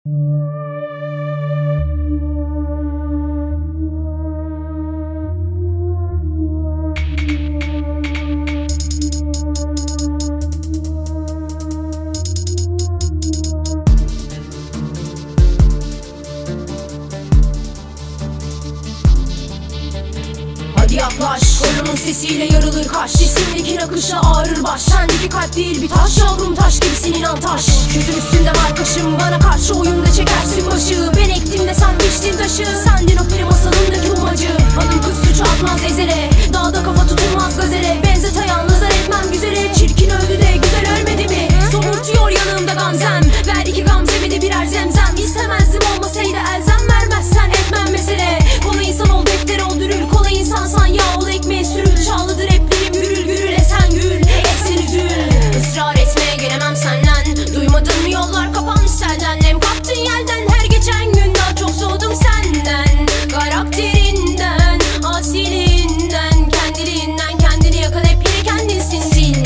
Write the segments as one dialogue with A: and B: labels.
A: Hadi yaklaş, koyunun sesiyle yarılır kaş. Sesimdeki akışa ağrır baş. Sendeki kalp değil bir taş yavrum, taş gibisin inan taş. Gözün üstünde var kaşım, bana karşı oyunda çekersin başı. Ben ektim de sen biçtin taşı. Sendin o peri masalındaki umacı. Hanım kız suç atmaz ezele, dağda kafa tutulmaz gazele. Benzet ayağınızlar etmem güzele. Çirkin öldü de güzel ölmedi mi? Somurtuyor yanımda gamzem. Ver iki gamzemi de birer zemzem. İstemezdim olmasaydı elzem, vermezsen etmem mesele. Kolay insan ol defter ol dürül, kolay insansan yağ ol ekmeğe sürül. Çağlıdır replerim gürül gürül, esen gül eksen üzül. Israr etmeye gelemem senden, duymadın mı yollar kapanmış selden. Nem kaptın yelden, her geçen gün daha çok soğudum senden. Karakterinden, asilinden, kendiliğinden kendini yakan hep yine kendinsin.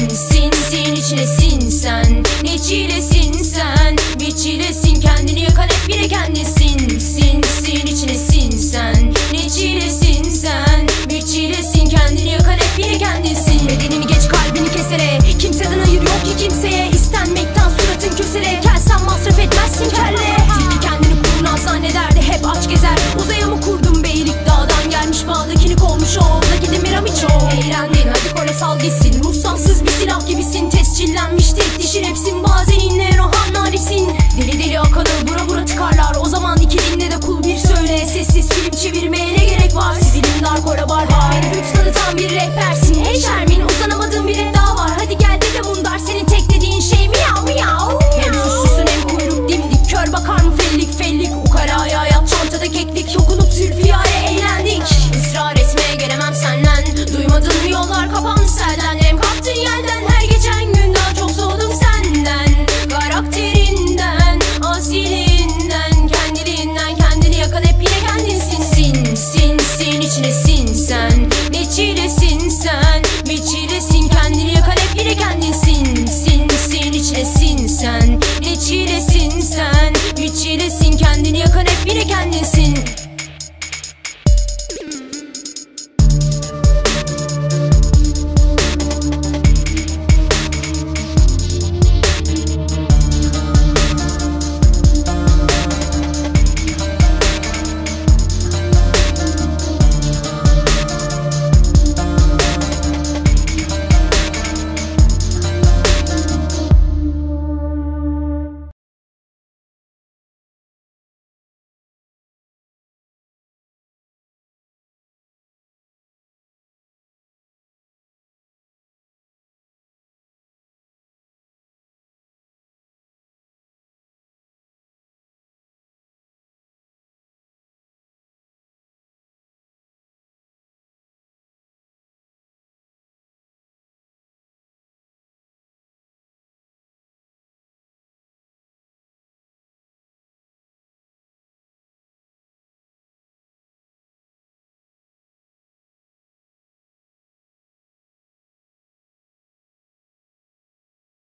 A: Sin içine sin sen, ne çilesin sen. Bir çilesin kendini yakan hep yine kendinsin. Sin içine sin sen, ne çilesin sen. Bir çilesin kendini yakan hep yine kendinsin. Bedenini geç kalbini kesere, kimseden hayır yok ki kimseye. İstenmekten suratın kösele, kelsen masraf etmezsin kelle. Tilki kendini kurnaz zannederdi hep aç gezer. Uzaya mı kurdun beylik, dağdan gelmiş bağdakini kovmuş o. Oradaki demir amiço. Eğlendin hadi kole sal gitsin, ruhsansız bir silah gibisin. Tescillenmiş tek dişin hepsin, bazen inleyen o hannarisin. Deli deli akanı bura bura tıkarlar, o zaman iki dinle de kul bir söyle. Sessiz film çevirmeye ne gerek var, sizin dar kora barbar. Beni güç tanıtan bir rehbersin, hey Şermin uzanamadığım bir red daha var. Hadi gel de mundar, senin tek dediğin şey miyav miyav. Hem suçlusun hem kuyruk dimdik, kör bakar mı fellik fellik. Ukalaya hayat çantada keklik, dokunup zülfiyare eğlendik. Israr etmeye gelemem senden, duymadın mı yollar kapanmış selden. Hem kaptın yelden, her geçen gün daha çok soğudum senden. Karakterinden, asilinden, kendiliğinden kendini yakan hep yine kendinsin. Sin içine sin sen, ne çilesin sen. Bir çilesin kendini yakan hep yine kendinsin. Sin içine sin sen, ne çilesin sen. Bir çilesin kendini yakan hep yine kendinsin.